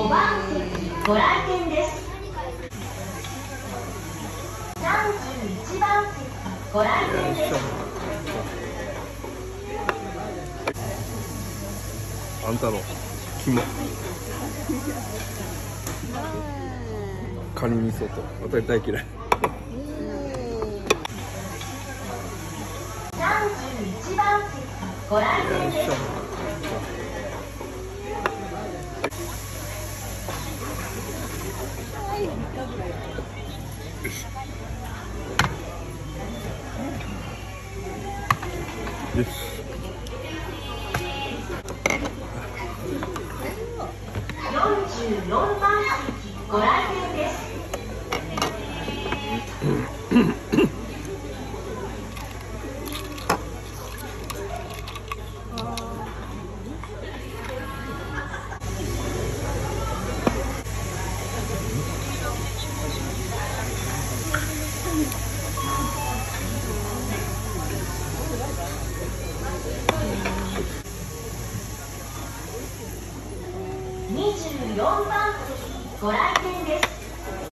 番席ご来店です。31番席ご来店です。 あんたの肝カニ味噌と私大嫌い。 31番席ご来店です。 よし。 44番席ご来店です。24番席ご来店です。